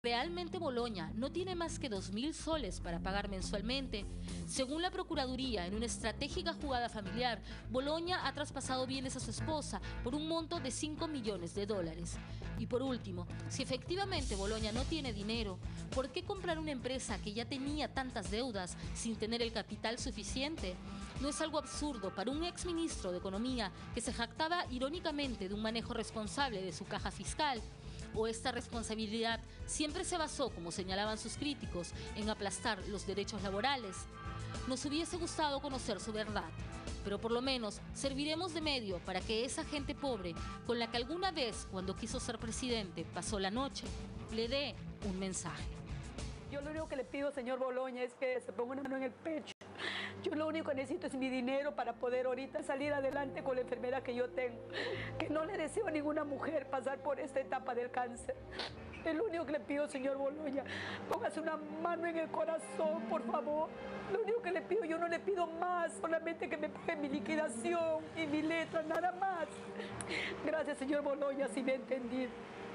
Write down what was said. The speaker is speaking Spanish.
Realmente Boloña no tiene más que 2.000 soles para pagar mensualmente. Según la Procuraduría, en una estratégica jugada familiar, Boloña ha traspasado bienes a su esposa por un monto de 5 millones de dólares. Y por último, si efectivamente Boloña no tiene dinero, ¿por qué comprar una empresa que ya tenía tantas deudas sin tener el capital suficiente? ¿No es algo absurdo para un exministro de Economía que se jactaba irónicamente de un manejo responsable de su caja fiscal? ¿O esta responsabilidad siempre se basó, como señalaban sus críticos, en aplastar los derechos laborales? Nos hubiese gustado conocer su verdad, pero por lo menos serviremos de medio para que esa gente pobre, con la que alguna vez cuando quiso ser presidente pasó la noche, le dé un mensaje. Yo lo único que le pido, señor Boloña, es que se ponga una mano en el pecho. Yo lo único que necesito es mi dinero para poder ahorita salir adelante con la enfermedad que yo tengo. Que no le deseo a ninguna mujer pasar por esta etapa del cáncer. Es lo único que le pido, señor Boloña. Póngase una mano en el corazón, por favor. Lo único que le pido, yo no le pido más, solamente que me pague mi liquidación y mi letra, nada más. Gracias, señor Boloña, si me ha entendido.